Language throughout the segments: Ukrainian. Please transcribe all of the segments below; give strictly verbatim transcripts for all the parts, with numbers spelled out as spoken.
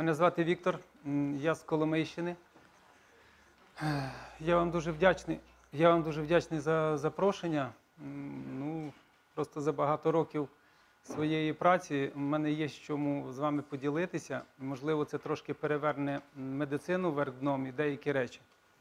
Мене звати Віктор, я з Коломийщини. Я вам дуже вдячний, я вам дуже вдячний за запрошення. Ну, просто за багато років своєї праці в мене є з чому з вами поділитися. Можливо, це трошки переверне медицину вверх дном і деякі речі.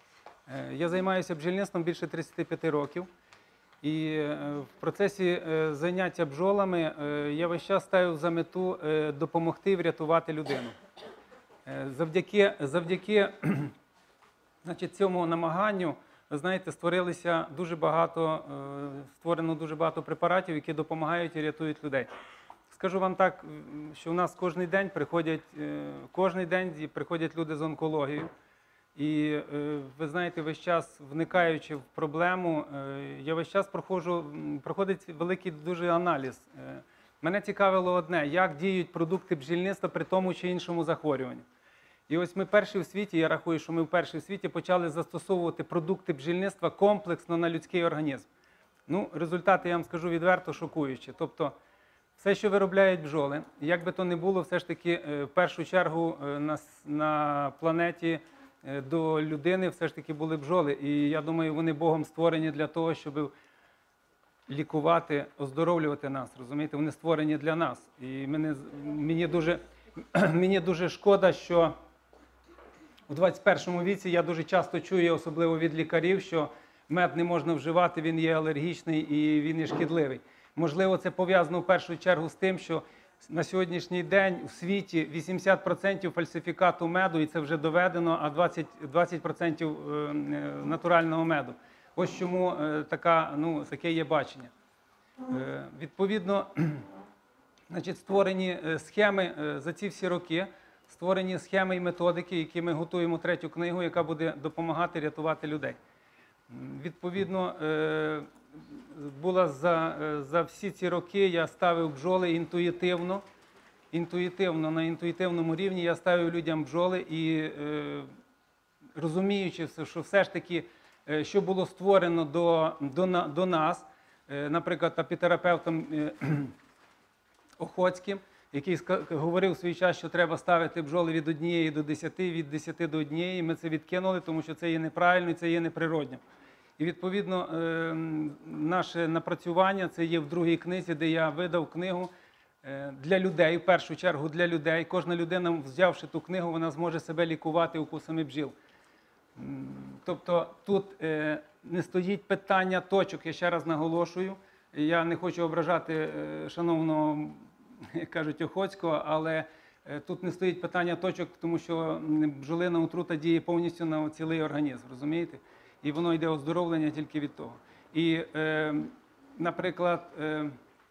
Я займаюся бджільництвом більше тридцяти п'яти років. І в процесі заняття бджолами я весь час ставив за мету допомогти врятувати людину. Завдяки, завдяки значить, цьому намаганню, ви знаєте, створилися дуже багато, створено дуже багато препаратів, які допомагають і рятують людей. Скажу вам так, що у нас кожен день приходять, кожен день приходять люди з онкологією. І ви знаєте, весь час вникаючи в проблему, я весь час проходжу, проходить великий дуже аналіз. Мене цікавило одне, як діють продукти бджільництва при тому чи іншому захворюванні. І ось ми перші в світі, я рахую, що ми перші в світі почали застосовувати продукти бджільництва комплексно на людський організм. Ну, результати, я вам скажу відверто, шокуючі. Тобто, все, що виробляють бджоли, як би то не було, все ж таки, в першу чергу на, на планеті до людини все ж таки були бджоли. І я думаю, вони Богом створені для того, щоб лікувати, оздоровлювати нас. Розумієте, вони створені для нас. І мене, мені, дуже, мені дуже шкода, що у двадцять першому віці я дуже часто чую, особливо від лікарів, що мед не можна вживати, він є алергічний і він є шкідливий. Можливо, це пов'язано в першу чергу з тим, що на сьогоднішній день у світі вісімдесят відсотків фальсифікату меду, і це вже доведено, а двадцять відсотків натурального меду. Ось чому така, ну, таке є бачення. Відповідно, значить, створені схеми за ці всі роки, створені схеми і методики, які ми готуємо третю книгу, яка буде допомагати рятувати людей. Відповідно, була за, за всі ці роки я ставив бджоли інтуїтивно, інтуїтивно, на інтуїтивному рівні я ставив людям бджоли і е, розуміючи, що все ж таки, що було створено до, до, до нас, е, наприклад, апітерапевтом е, Охотським, який говорив в свій час, що треба ставити бджоли від однієї до десяти, від десяти до однієї, ми це відкинули, тому що це є неправильно і це є неприродньо. І, відповідно, наше напрацювання, це є в другій книзі, де я видав книгу для людей, в першу чергу для людей. Кожна людина, взявши ту книгу, вона зможе себе лікувати укусами бджіл. Тобто тут не стоїть питання точок, я ще раз наголошую. Я не хочу ображати шановного, як кажуть, Охотського, але тут не стоїть питання точок, тому що бджолина отрута діє повністю на цілий організм, розумієте? І воно йде оздоровлення тільки від того. І, е, наприклад, е,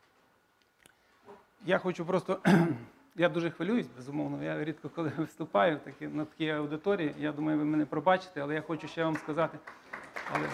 я хочу просто, я дуже хвилююсь, безумовно, я рідко коли виступаю такі, на такій аудиторії, я думаю, ви мене пробачите, але я хочу ще вам сказати, але,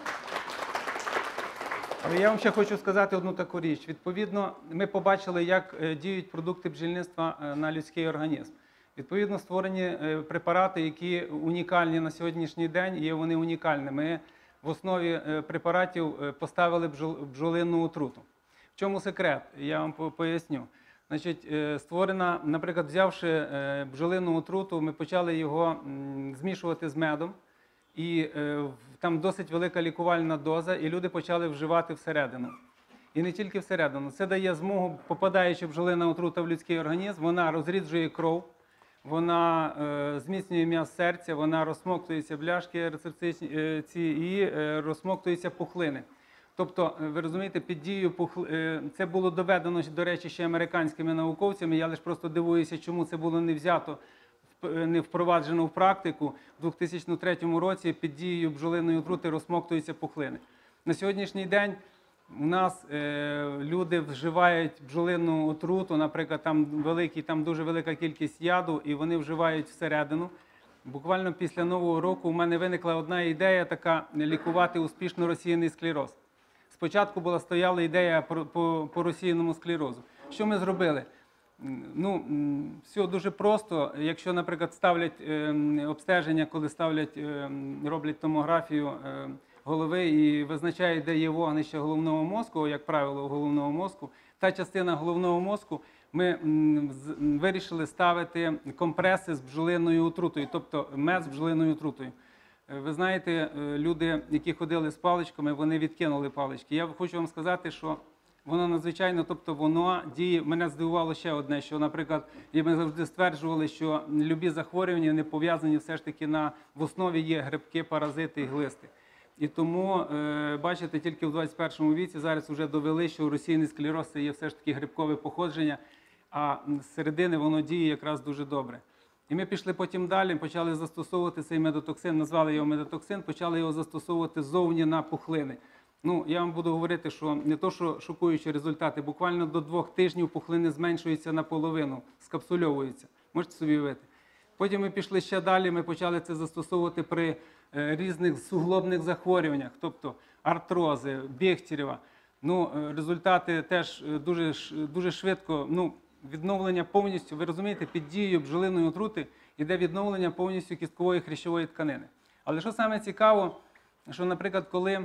але я вам ще хочу сказати одну таку річ. Відповідно, ми побачили, як діють продукти бджільництва на людський організм. Відповідно, створені препарати, які унікальні на сьогоднішній день, є вони унікальними. Ми в основі препаратів поставили бджолинну отруту. В чому секрет? Я вам поясню. Значить, створена, наприклад, взявши бджолинну отруту, ми почали його змішувати з медом, і там досить велика лікувальна доза, і люди почали вживати всередину. І не тільки всередину. Це дає змогу, попадаючи бджолина отрута в людський організм, вона розріджує кров, вона е, зміцнює м'яз серця, вона розсмоктується бляшки рецептичні е, ці, і е, розсмоктуються пухлини. Тобто, ви розумієте, під дією пухли... е, це було доведено, до речі, ще американськими науковцями, я лише просто дивуюся, чому це було не взято, не впроваджено в практику. В дві тисячі третьому році під дією бджолиної отрути розсмоктуються пухлини. На сьогоднішній день у нас е, люди вживають бджолинну отруту, наприклад, там, великий, там дуже велика кількість яду, і вони вживають всередину. Буквально після Нового року у мене виникла одна ідея така – лікувати успішно розсіяний склероз. Спочатку була стояла ідея по, по, по розсіяному склерозу. Що ми зробили? Ну, все дуже просто. Якщо, наприклад, ставлять е, обстеження, коли ставлять, е, роблять томографію е, голови і визначають, де є вогнище головного мозку, як правило, головного мозку, та частина головного мозку ми м, з- м, вирішили ставити компреси з бджолиною отрутою, тобто мед з бджолиною отрутою. Е, Ви знаєте, е, люди, які ходили з паличками, вони відкинули палички. Я хочу вам сказати, що воно надзвичайно, тобто воно діє. Мене здивувало ще одне, що, наприклад, і ми завжди стверджували, що любі захворювання не пов'язані все ж таки на в основі є грибки, паразити і глисти. І тому, е, бачите, тільки в двадцять першому віці зараз вже довели, що російний склероз це є все ж таки грибкове походження, а з середини воно діє якраз дуже добре. І ми пішли потім далі, почали застосовувати цей медотоксин, назвали його медотоксин, почали його застосовувати ззовні на пухлини. Ну, я вам буду говорити, що не то, що шокуючі результати, буквально до двох тижнів пухлини зменшуються наполовину, скапсульовуються. Можете собі уявити. Потім ми пішли ще далі, ми почали це застосовувати при е, різних суглобних захворюваннях, тобто артрози, Бехтерєва. Ну, е, результати теж е, дуже, ш- дуже швидко, ну, відновлення повністю, ви розумієте, під дією бджолиної отрути йде відновлення повністю кісткової хрящової тканини. Але що саме цікаво, що, наприклад, коли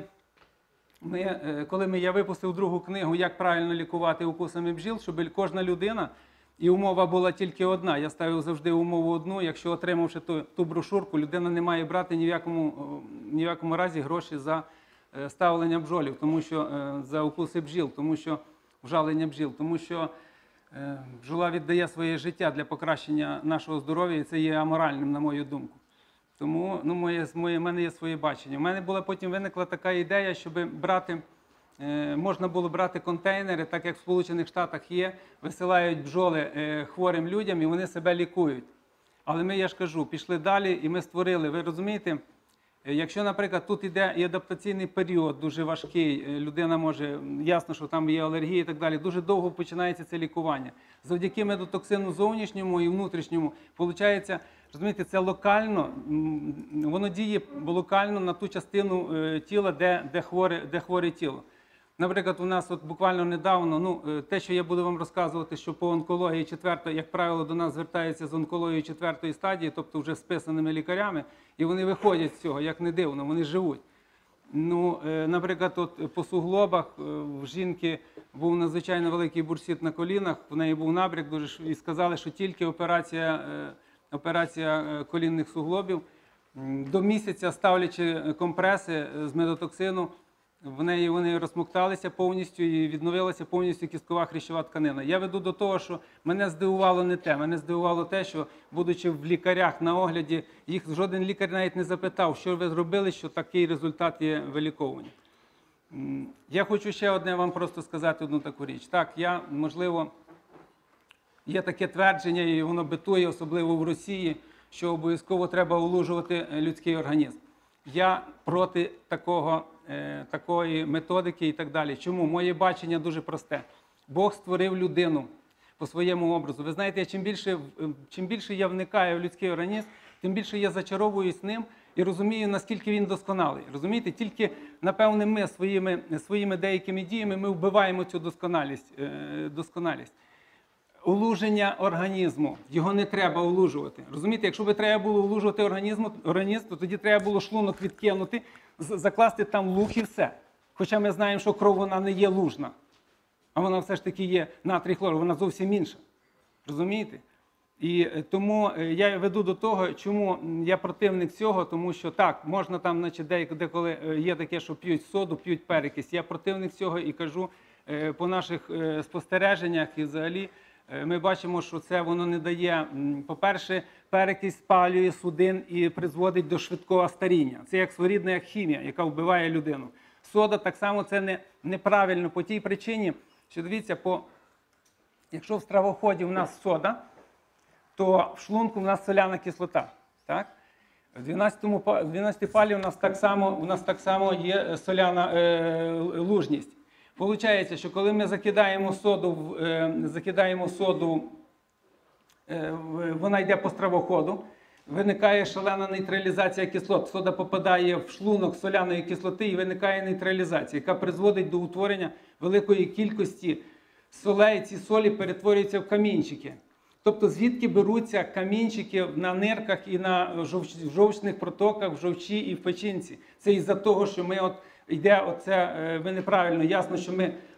ми, е, коли ми, я випустив другу книгу «Як правильно лікувати укусами бджіл», щоб кожна людина, і умова була тільки одна, я ставив завжди умову одну, якщо отримавши ту, ту брошурку, людина не має брати ні в якому, о, ні в якому разі гроші за е, ставлення бджолів, тому що, е, за укуси бджіл, тому що вжалення бджіл, тому що е, бджола віддає своє життя для покращення нашого здоров'я, і це є аморальним, на мою думку. Тому ну, моє, моє, в мене є своє бачення. У мене була потім виникла така ідея, щоб брати, е, можна було брати контейнери, так як в Сполучених Штатах є, висилають бджоли е, хворим людям і вони себе лікують. Але ми, я ж кажу, пішли далі і ми створили, ви розумієте, е, якщо, наприклад, тут іде і адаптаційний період дуже важкий, е, людина може, ясно, що там є алергії і так далі, дуже довго починається це лікування. Завдяки медотоксину зовнішньому і внутрішньому, виходить, розумієте, це локально, м, воно діє локально на ту частину е, тіла, де, де, хворе, де хворе тіло. Наприклад, у нас от буквально недавно, ну, е, те, що я буду вам розказувати, що по онкології четвертої, як правило, до нас звертаються з онкологією четвертої стадії, тобто вже списаними лікарями, і вони виходять з цього, як не дивно, вони живуть. Ну, е, наприклад, от по суглобах е, в жінки був надзвичайно великий бурсит на колінах, в неї був набряк дуже ш- і сказали, що тільки операція, е, операція е, колінних суглобів, м, до місяця ставлячи компреси е, з медотоксину, в неї вони розсмокталися повністю і відновилася повністю кісткова хрящова тканина. Я веду до того, що мене здивувало не те. Мене здивувало те, що, будучи в лікарях на огляді, їх жоден лікар навіть не запитав, що ви зробили, що такий результат є виліковування. М, Я хочу ще одне вам просто сказати одну таку річ. Так, я, можливо, є таке твердження, і воно битує, особливо в Росії, що обов'язково треба олужувати е, людський організм. Я проти такого, е, такої методики і так далі. Чому? Моє бачення дуже просте. Бог створив людину по своєму образу. Ви знаєте, чим більше, е, чим більше я вникаю в людський організм, тим більше я зачаровуюсь ним і розумію, наскільки він досконалий. Розумієте? Тільки, напевне, ми своїми, своїми деякими діями ми вбиваємо цю досконалість. е, досконалість. Олуження організму. Його не треба олужувати. Розумієте, якщо би треба було олужувати організм, організм, то тоді треба було шлунок відкинути, з- закласти там луг і все. Хоча ми знаємо, що кров вона не є лужна, а вона все ж таки є натрій хлор, вона зовсім інша. Розумієте? І е, тому е, я веду до того, чому м, я противник цього, тому що так, можна там, значить, деяк- деколи е, є таке, що п'ють соду, п'ють перекись. Я противник цього і кажу е, по наших е, спостереженнях і взагалі, е, ми бачимо, що це воно не дає, м, по-перше, перекись спалює судин і призводить до швидкого старіння. Це як своєрідна як хімія, яка вбиває людину. Сода так само це не, неправильно по тій причині, що дивіться, по, якщо в стравоході у нас сода, то в шлунку у нас соляна кислота. Так? В дванадцятому па- в дванадцятій палі у нас так само, у нас так само є соляна е, лужність. Получається, що коли ми закидаємо соду, в- е, закидаємо соду, е, в- вона йде по стравоходу, виникає шалена нейтралізація кислот. Сода попадає в шлунок соляної кислоти і виникає нейтралізація, яка призводить до утворення великої кількості солей. Ці солі перетворюються в камінчики. Тобто звідки беруться камінчики на нирках і на жовч- в жовчних протоках, в жовчі і в печінці? Це із-за того, що ми от йде оце, е, ви неправильно, ясно, що ми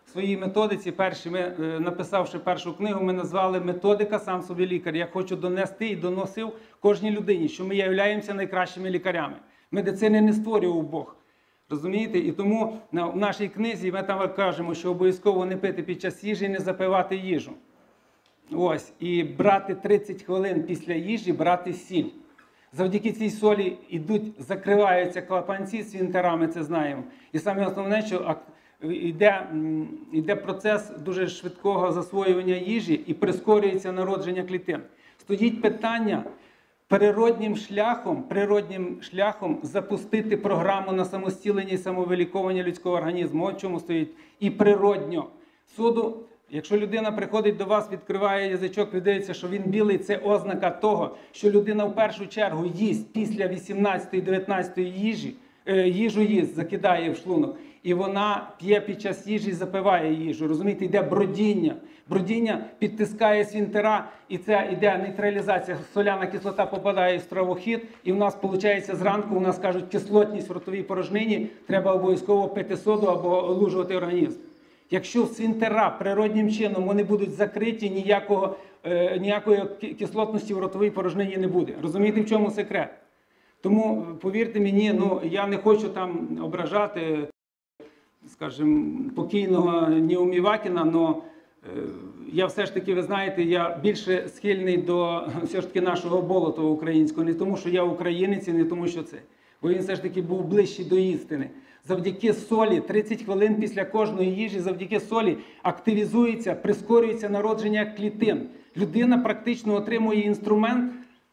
в своїй методиці, перші ми, е, написавши першу книгу, ми назвали «Методика сам собі лікар». Я хочу донести і доносив кожній людині, що ми являємося найкращими лікарями. Медицини не створював Бог. Розумієте? І тому в нашій книзі ми там кажемо, що обов'язково не пити під час їжі і не запивати їжу. Ось. І брати тридцять хвилин після їжі, брати сіль. Завдяки цій солі йдуть, закриваються клапанці свінтерами, це знаємо. І саме основне, що йде, йде процес дуже швидкого засвоювання їжі і прискорюється народження клітин. Стоїть питання природнім шляхом, природнім шляхом запустити програму на самостілення і самовиліковання людського організму. От чому стоїть. І природньо. Суду, якщо людина приходить до вас, відкриває язичок, дивиться, що він білий, це ознака того, що людина в першу чергу їсть після вісімнадцятої-дев'ятнадцятої їжі, е, їжу їсть, закидає в шлунок. І вона п'є під час їжі і запиває їжу. Розумієте, йде бродіння. Бродіння підтискає свінтера, і це йде нейтралізація. Соляна кислота попадає в стравохід, і в нас, виходить, зранку у нас кажуть, кислотність в ротовій порожнині, треба обов'язково пити соду або олужувати організм. Якщо свінтера природнім чином вони будуть закриті, ніякого, е, ніякої кислотності в ротовій порожнині не буде. Розумієте, в чому секрет? Тому, повірте мені, ну, я не хочу там ображати, скажімо, покійного Неумівакіна, але я все ж таки, ви знаєте, я більше схильний до все ж таки нашого Болотова українського, не тому, що я українець, і не тому, що це. Бо він все ж таки був ближчий до істини. Завдяки солі, тридцять хвилин після кожної їжі, завдяки солі активізується, прискорюється народження клітин. Людина практично отримує інструмент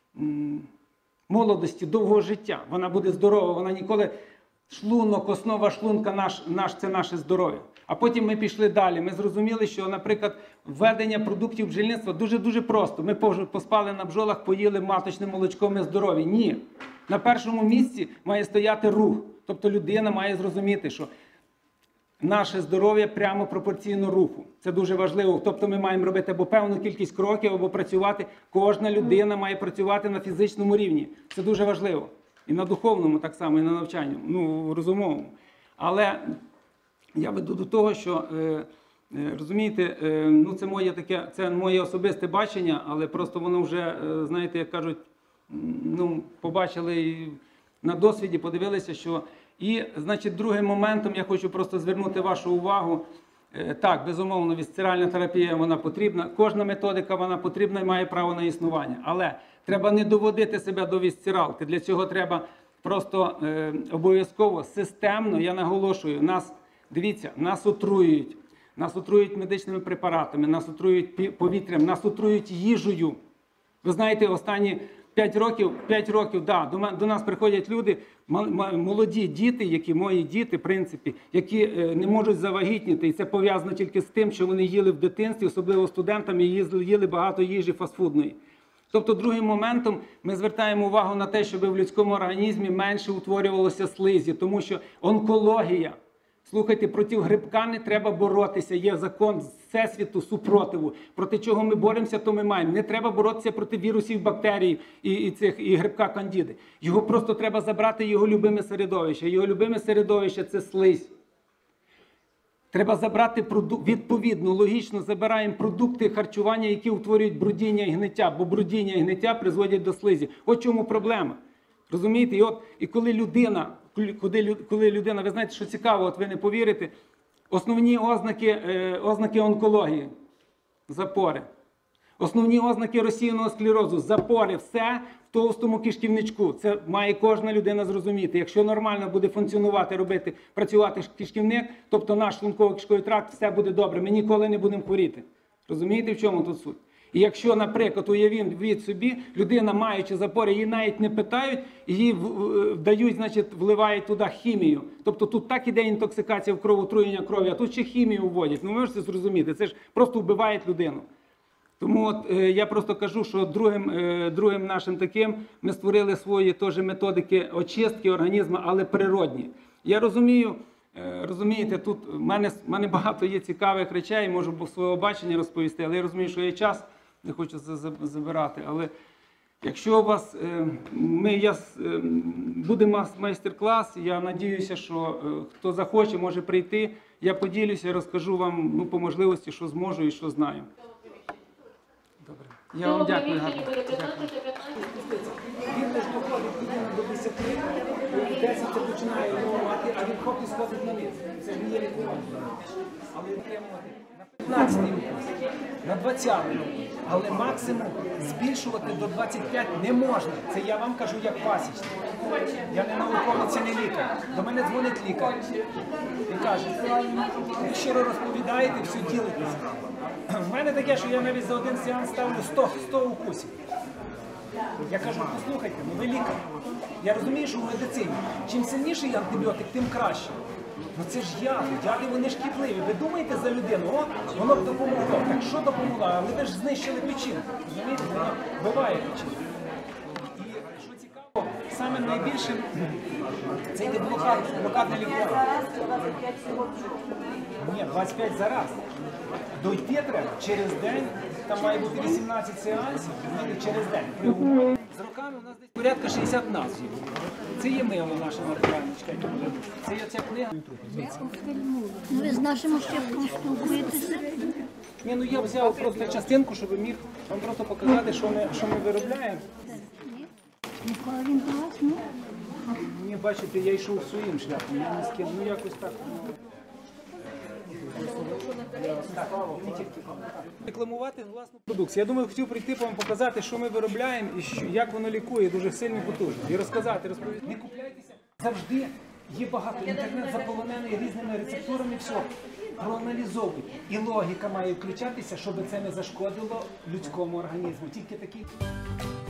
молодості, довгого життя. Вона буде здорова, вона ніколи... Шлунок, основа шлунка наш, наш, це наше здоров'я. А потім ми пішли далі. Ми зрозуміли, що, наприклад, введення продуктів бджільництва дуже-дуже просто. Ми поспали на бджолах, поїли маточне молочко, ми здорові. Ні. На першому місці має стояти рух. Тобто людина має зрозуміти, що наше здоров'я прямо пропорційно руху. Це дуже важливо. Тобто ми маємо робити або певну кількість кроків, або працювати. Кожна людина має працювати на фізичному рівні. Це дуже важливо. І на духовному так само, і на навчанню, ну, розумовому. Але я веду до того, що, е, е, розумієте, е, ну, це моє таке, це моє особисте бачення, але просто воно вже, е, знаєте, як кажуть, ну, побачили і на досвіді, подивилися, що... І, значить, другим моментом я хочу просто звернути вашу увагу. Е, так, безумовно, вісцеральна терапія, вона потрібна. Кожна методика, вона потрібна і має право на існування. Але треба не доводити себе до вісцералки. Для цього треба просто е, обов'язково, системно, я наголошую, нас, дивіться, нас отруюють. Нас отруюють медичними препаратами, нас отруюють повітрям, нас отруюють їжею. Ви знаєте, останні п'ять років, п'ять років, да, до, до нас приходять люди, молоді діти, які мої діти, в принципі, які е, не можуть завагітніти. І це пов'язано тільки з тим, що вони їли в дитинстві, особливо студентами, їли, їли багато їжі фастфудної. Тобто, другим моментом ми звертаємо увагу на те, щоб в людському організмі менше утворювалося слизі, тому що онкологія. Слухайте, проти грибка не треба боротися, є закон всесвіту супротиву. Проти чого ми боремося, то ми маємо. Не треба боротися проти вірусів, бактерій і, і, цих, і грибка кандіди. Його просто треба забрати його любиме середовище. Його любиме середовище – це слизь. Треба забрати, відповідно, логічно забираємо продукти харчування, які утворюють брудіння і гниття, бо брудіння і гниття призводять до слизі. От чому проблема. Розумієте? І, от, і коли людина, коли, коли людина, ви знаєте, що цікаво, от ви не повірите, основні ознаки, е, ознаки онкології – запори. Основні ознаки розсіяного склерозу – запори. Все в товстому кишківничку. Це має кожна людина зрозуміти. Якщо нормально буде функціонувати, робити, працювати кишківник, тобто наш шлунково-кишковий тракт, все буде добре. Ми ніколи не будемо хворіти. Розумієте, в чому тут суть? І якщо, наприклад, уявімо від собі, людина, маючи запори, її навіть не питають, її дають, значить, вливають туди хімію. Тобто тут так іде інтоксикація в кров, отруєння крові, а тут ще хімію вводять. Ну, ви можете зрозуміти, це ж просто вбиває людину. Тому от, е, я просто кажу, що другим, е, другим нашим таким ми створили свої теж методики очистки організму, але природні. Я розумію, е, розумієте, тут в мене, в мене багато є цікавих речей, можу свого бачення розповісти, але я розумію, що є час, не хочу це забирати. Але якщо у вас, е, ми, я, е, буде майстер-клас, я надіюся, що е, хто захоче, може прийти. Я поділюся, розкажу вам ну, по можливості, що зможу і що знаю. Добре. Я вам дякую. Гарно. Він лише доходить людина до десяти, десять це починає реагувати, а він хопі сходить на низ. Це не є лікування. Але отримувати на п'ятнадцятий укус, на двадцятий, але максимум збільшувати до двадцяти п'яти не можна. Це я вам кажу як пасічник. Я не науковець, це не лікар. До мене дзвонить лікар. Він каже, ви щиро розповідаєте, все ділитеся. У мене таке, що я навіть за один сеанс ставлю сто укусів. Я кажу, послухайте, ну ви лікар. Я розумію, що в медицині чим сильніший антибіотик, тим краще. Ну це ж яди, яди вони шкідливі. Ви думаєте за людину, о, воно б допомогло. Так що допомогло? Але ви ж знищили печінку. Розумієте, воно вбиває печінку. І що цікаво, саме найбільше це йде блокад, блокадне лікування. Ні, двадцять п'ять за раз. Дойти треба через день, там має бути вісімнадцять сеансів, через день. При умові. З роками у нас десь порядка шістдесят назв. Це є мило наше натуральне, чекайте, це є ця книга. Ну, ви з нашим щепком спілкуєтеся? Ні, ну я взяв просто частинку, щоб міг вам просто показати, що ми, що ми виробляємо. Ніколи він до вас, ну? Ні, бачите, я йшов своїм шляхом, я не з ким, ну якось так. Рекламувати власну продукцію. Я думаю, хотів прийти вам показати, що ми виробляємо і що, як воно лікує дуже сильно і потужно. І розказати, розповісти. Не купляйтеся. Завжди є багато. Інтернет заполонений різними рецептурами, все. Проаналізовуйте. І логіка має включатися, щоб це не зашкодило людському організму. Тільки такі...